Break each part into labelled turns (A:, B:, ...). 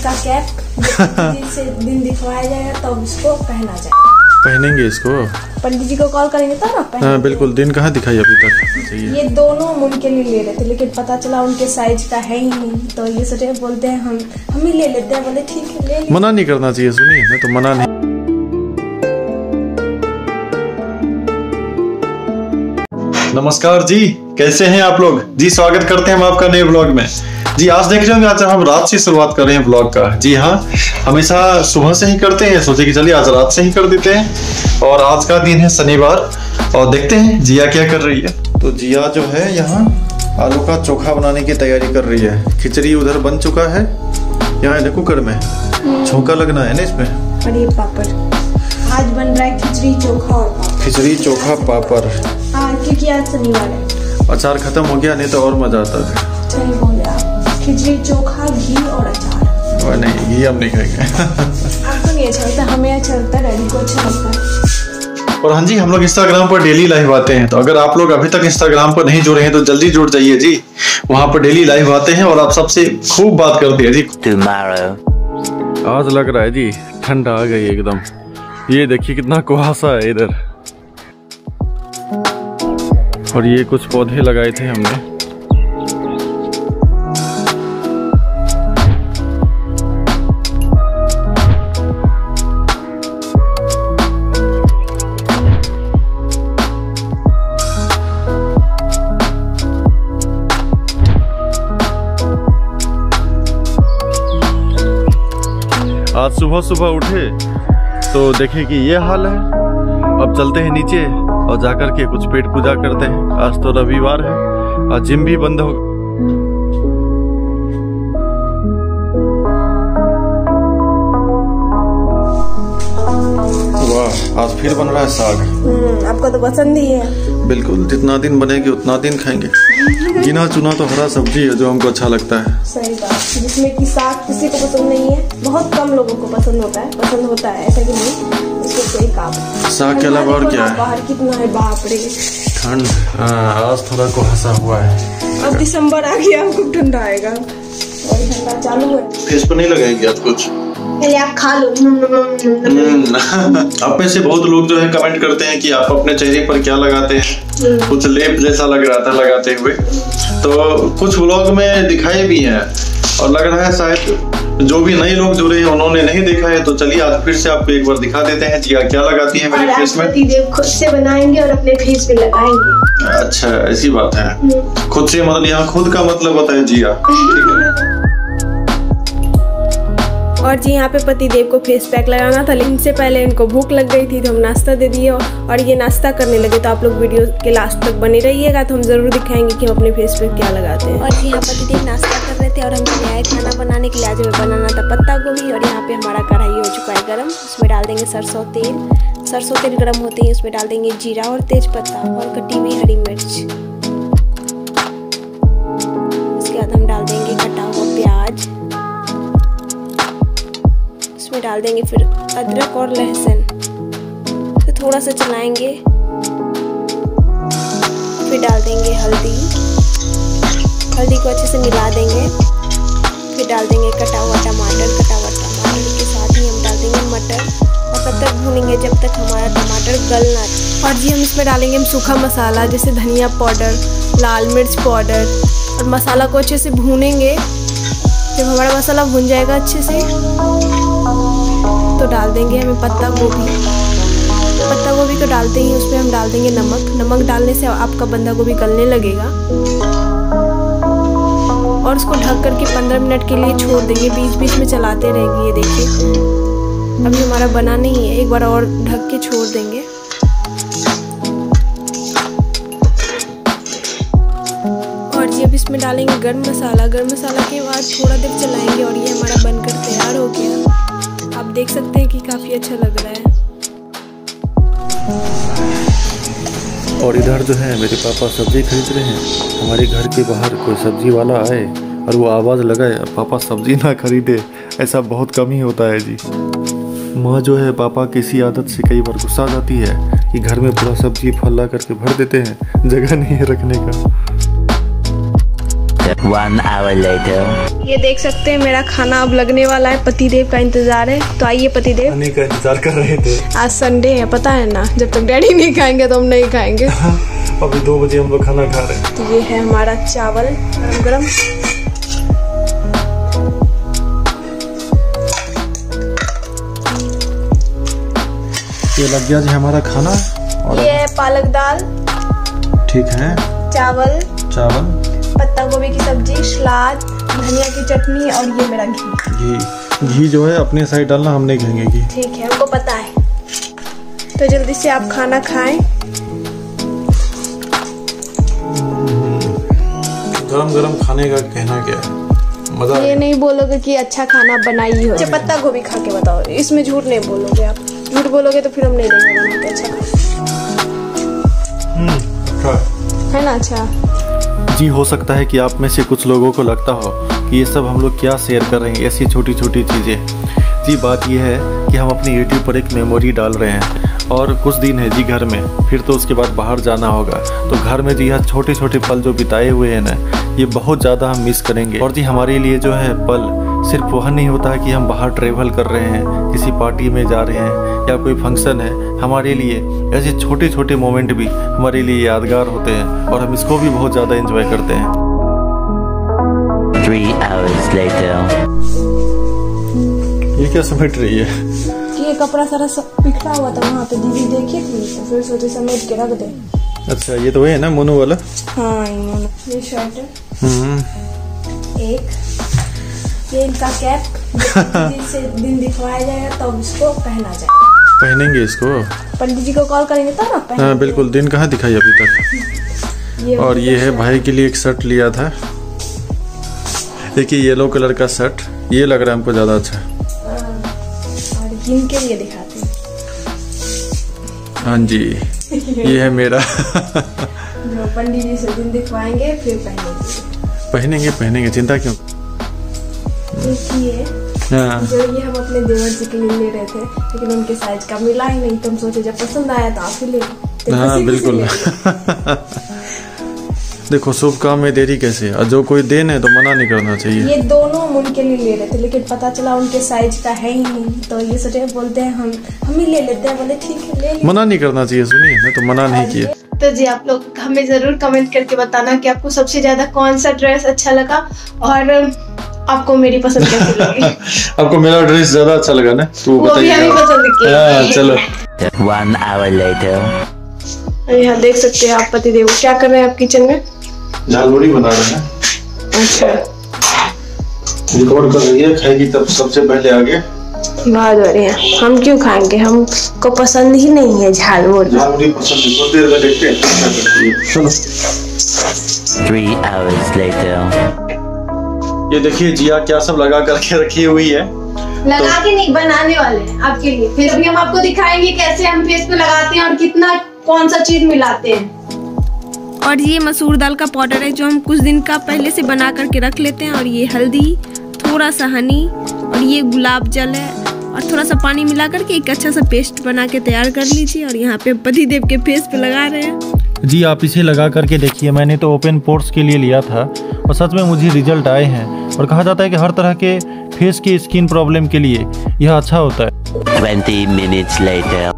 A: इसका कैप पंडित से दिन दिखवाया जाएगा तब इसको पहना जाएगा।
B: पहनेंगे इसको,
A: पंडित जी को कॉल करेंगे तब ना पहनेंगे।
B: हाँ बिल्कुल। दिन कहाँ दिखाई अभी तक।
A: ये दोनों उनके लिए ले रहे थे लेकिन पता चला उनके साइज का है ही नहीं, तो ये सोचे बोलते हैं हम ही ले लेते हैं। बोले ठीक है ले लीजिए।
B: मना नहीं करना चाहिए, सुनिए मैं तो मना नहीं। नमस्कार जी, कैसे हैं आप लोग जी। स्वागत करते हैं हम आपका नए ब्लॉग में जी। आज देख रहे होंगे आज हम रात से शुरुआत कर रहे हैं ब्लॉग का। जी हाँ, हमेशा सुबह से ही करते हैं, सोचे कि चलिए आज रात से ही कर देते हैं। और आज का दिन है शनिवार और देखते हैं जिया क्या कर रही है। तो जिया जो है यहाँ आलू का चोखा बनाने की तैयारी कर रही है। खिचड़ी उधर बन चुका है, यहाँ है कुकर में छोंका लगना है ना इसमें।
A: और ये पापड़ आज बन रहा है, खिचड़ी चोखा और पापड़।
B: खिचड़ी चोखा पापड़,
A: हाँ क्योंकि आज शनिवार है।
B: अचार खत्म हो गया, नहीं तो और मजा आता है।
A: सही बोले आप। खिचड़ी चोखा घी और अचार।
B: और नहीं, घी हम नहीं खाएंगे।
A: आपको नहीं अच्छा लगता, हमें अच्छा लगता है, डैडी को अच्छा लगता है।
B: और हाँ जी, हम लोग इंस्टाग्राम पर डेली लाइव आते हैं, तो अगर आप लोग अभी तक इंस्टाग्राम पर नहीं जुड़े हैं तो जल्दी जुड़ जाइए जी। वहाँ पर डेली लाइव आते हैं और आप सबसे खूब बात करते हैं जी। आज लग रहा है जी ठंड आ गई एकदम। ये देखिए कितना कुहासा है इधर। और ये कुछ पौधे लगाए थे हमने। आज सुबह सुबह उठे तो देखे कि ये हाल है। अब चलते हैं नीचे और जाकर के कुछ पेट पूजा करते हैं। आज तो रविवार है और जिम भी बंद हो। वाह, आज फिर बन रहा है साग।
A: आपको तो पसंद ही है।
B: बिल्कुल, जितना दिन बनेगी उतना दिन खाएंगे। गिना चुना तो हरा सब्जी है जो हमको अच्छा लगता है।
A: सही बात, जिसमें कि साग किसी को पसंद नहीं है, बहुत कम लोगों को पसंद होता है ऐसा कि नहीं। इसको कोई काम
B: साग के अलावा और क्या है।
A: बाहर कितना है, बाप रे
B: ठंड। आज थोड़ा कुहासा हुआ है।
A: अब दिसंबर आ गया, खूब ठंडा आएगा और ठंडा चालू है।
B: फेस पर नहीं लगाएंगे आप कुछ,
A: पहले आप खा लो।
B: आप में से बहुत लोग जो है कमेंट करते हैं कि आप अपने चेहरे पर क्या लगाते हैं। कुछ लेप जैसा लग रहा था लगाते हुए, तो कुछ व्लॉग में दिखाए भी हैं और लग रहा है शायद जो भी नए लोग जुड़े हैं उन्होंने नहीं देखा है। तो चलिए आज फिर से आपको एक बार दिखा देते हैं जिया क्या लगाती है मेरे फेस में।
A: पतिदेव खुद से बनाएंगे और अपने फेस पे लगाएंगे।
B: अच्छा, ऐसी बात है। खुद से मतलब यहाँ खुद का मतलब होता है जिया, ठीक है।
A: और जी यहाँ पे पतिदेव को फेस पैक लगाना था, लेकिन इससे पहले इनको भूख लग गई थी तो हम नाश्ता दे दिए और ये नाश्ता करने लगे। तो आप लोग वीडियो के लास्ट तक बने रहिएगा, तो हम जरूर दिखाएंगे कि हम अपने फेस पे क्या लगाते हैं। और जी यहाँ पतिदेव नाश्ता कर रहे थे और हम चले आए खाना बनाने के लिए। आज हमें बनाना था पत्ता गोभी। और यहाँ पे हमारा कढ़ाई हो चुका है गर्म, उसमें डाल देंगे सरसों तेल। सरसों तेल गर्म होते ही उसमें डाल देंगे जीरा और तेज पत्ता और कटी हुई हरी मिर्च। उसके बाद हम डाल देंगे कटा हुआ प्याज, इसमें डाल देंगे फिर अदरक और लहसुन। फिर थोड़ा सा चलाएंगे, फिर डाल देंगे हल्दी को अच्छे से मिला देंगे। फिर डाल देंगे कटा हुआ टमाटर के साथ ही हम डाल देंगे मटर और तब तक भूनेंगे जब तक हमारा टमाटर गल ना। और जी हम इसमें डालेंगे सूखा मसाला जैसे धनिया पाउडर, लाल मिर्च पाउडर और मसाला को अच्छे से भूनेंगे। जब हमारा मसाला भून जाएगा अच्छे से तो डाल देंगे हमें पत्ता गोभी को डालते ही उसमें हम डाल देंगे नमक डालने से आपका बंधा गोभी गलने लगेगा। और उसको ढक करके 15 मिनट के लिए छोड़ देंगे, बीच बीच में चलाते रहेंगे। ये देखिए अभी हमारा बना नहीं है, एक बार और ढक के छोड़ देंगे। और जी अब इसमें डालेंगे गरम मसाला के बाद थोड़ा देर चलाएंगे और ये हमारा बनकर तैयार हो गया। आप देख सकते हैं कि काफी अच्छा लग रहा है।
B: और इधर जो है मेरे पापा सब्जी खरीद रहे हैं। हमारे घर के बाहर कोई सब्जी वाला आए और वो आवाज़ लगाए पापा सब्जी ना खरीदे, ऐसा बहुत कम ही होता है जी। माँ जो है पापा की इसी आदत से कई बार गुस्सा जाती है कि घर में पूरा सब्जी फल ला करके भर देते हैं, जगह नहीं है रखने का।
C: 1 hour later.
A: ये देख सकते हैं मेरा खाना अब लगने वाला है। पतिदेव का इंतजार है, तो आइए पतिदेव।
B: खाने का इंतजार कर रहे थे।
A: आज संडे है, पता है ना, जब तक डैडी नहीं खाएंगे तो हम नहीं खाएंगे।
B: अभी 2 बजे हम लोग खाना खा रहे हैं।
A: तो ये है हमारा चावल गरम।
B: ये लग गया जी हमारा खाना। और
A: ये है पालक दाल,
B: ठीक है,
A: चावल, पत्ता गोभी की सब्जी, सलाद, धनिया की चटनी और ये मेरा
B: घी जो है अपने साइड डालना, हम नहीं खाएंगे घी।
A: ठीक है, हमको पता है। तो जल्दी से आप खाना खाएं।
B: गरम गरम खाने का कहना क्या है, मजा।
A: ये नहीं बोलोगे कि अच्छा खाना बनाई हो। अच्छा पत्ता गोभी खा के बताओ, इसमें झूठ नहीं बोलोगे आप। झूठ बोलोगे तो फिर हम नहीं देंगे बना के। अच्छा है ना? अच्छा
B: जी, हो सकता है कि आप में से कुछ लोगों को लगता हो कि ये सब हम लोग क्या शेयर कर रहे हैं, ऐसी छोटी छोटी चीज़ें। जी बात ये है कि हम अपनी यूट्यूब पर एक मेमोरी डाल रहे हैं और कुछ दिन है जी घर में, फिर तो उसके बाद बाहर जाना होगा। तो घर में जी यह छोटे छोटे पल जो बिताए हुए हैं ना, ये बहुत ज़्यादा हम मिस करेंगे। और जी हमारे लिए जो है पल सिर्फ वह नहीं होता है कि हम बाहर ट्रेवल कर रहे हैं, किसी पार्टी में जा रहे हैं या कोई फंक्शन है। हमारे लिए ऐसे छोटे छोटे मोमेंट भी हमारे लिए यादगार होते हैं और हम इसको भी बहुत ज़्यादा एंजॉय करते हैं।
C: 3 hours later.
B: ये क्या समेट रही है?
A: ये कपड़ा सारा सब बिखरा हुआ था वहाँ पे, दीदी देखी थी, तो फिर सोचे समेट के रख दे।
B: अच्छा, ये तो वही है ना मोनू वाला?
A: हाँ, ये शर्ट है। एक ये इनका कैप से दिन दिखवाया जाएगा तब तो इसको पहना जाएगा।
B: पहनेंगे इसको,
A: पंडित जी को कॉल करेंगे तब ना पहनेंगे।
B: हाँ बिल्कुल, दिन कहाँ दिखाई अभी तक। और ये है भाई के लिए एक शर्ट लिया था, देखिए येलो कलर का शर्ट, ये लग रहा है हमको ज्यादा अच्छा।
A: और इनके लिए दिखाते हैं।
B: हाँ जी, ये है मेरा।
A: जो पंडित जी से दिन दिखवाएंगे फिर पहनेंगे।
B: पहनेंगे, चिंता क्यों।
A: देखिए जो ये हम अपने देवर जी के लिए ले रहे थे, लेकिन उनके साइज का मिला ही नहीं, तो हम सोचे जब पसंद आया तो आप ही ले।
B: हाँ बिल्कुल। देखो शुभ काम में देरी कैसे, और जो कोई देने तो मना नहीं करना चाहिए।
A: ये दोनों हम उनके लिए ले रहे थे, लेकिन पता चला उनके साइज का है ही नहीं, तो ये सोचे बोलते हैं हम ही ले लेते हैं। बोले ठीक है ले लीजिए।
B: मना नहीं करना चाहिए, सुनिए मैं तो मना नहीं किया।
A: तो जी आप लोग हमें जरूर कमेंट करके बताना कि आपको सबसे ज्यादा कौन सा ड्रेस अच्छा लगा और आपको मेरी पसंद कैसी लगी।
B: आपको मेरा ड्रेस ज्यादा अच्छा लगा ना, तो
A: वो भी हमें पसंद किया।
B: चलो
C: 1 hour later.
A: यहाँ देख सकते हैं आप पतिदेव क्या कर रहे हैं आप किचन में।
B: झालमुड़ी बना रहे हैं।
A: अच्छा,
B: रिकॉर्ड कर रही है, खाएगी तब सबसे पहले आगे।
A: बहुत बढ़िया। हम क्यों खाएंगे, हमको पसंद ही नहीं है झालमुड़ी।
B: झालमुड़ी पसंद है, थोड़ी देर में देखते हैं। चलो
C: 3 hours later.
B: ये देखिए जिया क्या सब लगा करके रखी हुई है।
A: लगा के नहीं, बनाने वाले हैं आपके लिए। फिर भी हम आपको दिखाएंगे कैसे हम फेस पे लगाते हैं और कितना कौन सा चीज मिलाते हैं। और ये मसूर दाल का पाउडर है जो हम कुछ दिन का पहले से बना करके रख लेते हैं। और ये हल्दी, थोड़ा सा हनी और ये गुलाब जल है और थोड़ा सा पानी मिला करके एक अच्छा सा पेस्ट बना के तैयार कर लीजिए। और यहाँ पे पतिदेव के फेस पे लगा रहे हैं।
B: जी आप इसे लगा करके देखिए, मैंने तो ओपन पोर्स के लिए लिया था और सच में मुझे रिजल्ट आए हैं। और कहा जाता है कि हर तरह के फेस की स्किन प्रॉब्लम के लिए यह अच्छा होता है।
C: 20 minutes later.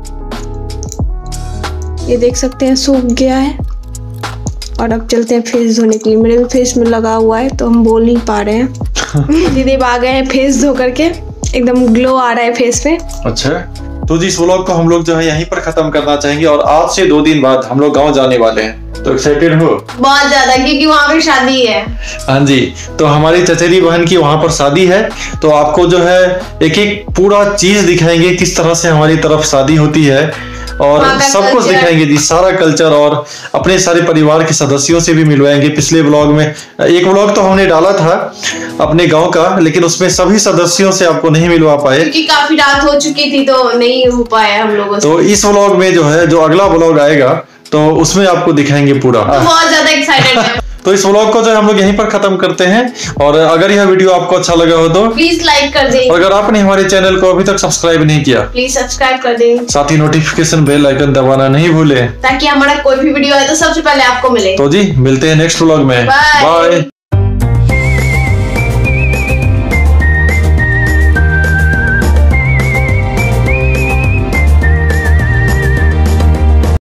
A: ये देख सकते हैं सूख गया है। और अब चलते हैं फेस धोने के लिए। मेरे भी फेस में लगा हुआ है तो हम बोल नहीं पा रहे हैं। दीदी आ गए हैं फेस धो करके, एकदम ग्लो आ रहा है फेस पे।
B: अच्छा, तो जी इस व्लॉग को हम लोग जो है यहीं पर खत्म करना चाहेंगे। और आज से 2 दिन बाद हम लोग गांव जाने वाले हैं, तो एक्साइटेड हो?
A: बहुत ज्यादा, क्योंकि वहाँ पे शादी है।
B: हाँ जी, तो हमारी चचेरी बहन की वहां पर शादी है, तो आपको जो है एक एक पूरा चीज दिखाएंगे, किस तरह से हमारी तरफ शादी होती है और सब कुछ दिखाएंगे जी, सारा कल्चर। और अपने सारे परिवार के सदस्यों से भी मिलवाएंगे। पिछले व्लॉग में एक व्लॉग तो हमने डाला था अपने गांव का, लेकिन उसमें सभी सदस्यों से आपको नहीं मिलवा पाए
A: क्योंकि काफी रात हो चुकी थी तो नहीं हो पाया हम लोगों से।
B: तो इस व्लॉग में जो है, जो अगला व्लॉग आएगा तो उसमें आपको दिखाएंगे पूरा।
A: तो बहुत ज्यादा एक्साइटेड है।
B: तो इस व्लॉग को जो हम लोग यहीं पर खत्म करते हैं। और अगर यह वीडियो आपको अच्छा लगा हो तो
A: प्लीज लाइक कर दें।
B: और अगर आपने हमारे चैनल को अभी तक सब्सक्राइब नहीं किया,
A: प्लीज सब्सक्राइब कर दें।
B: साथ ही नोटिफिकेशन बेल आइकन दबाना नहीं भूलें,
A: ताकि हमारा कोई भी वीडियो आए तो सबसे पहले आपको मिले।
B: तो जी मिलते हैं नेक्स्ट व्लॉग में। बाय।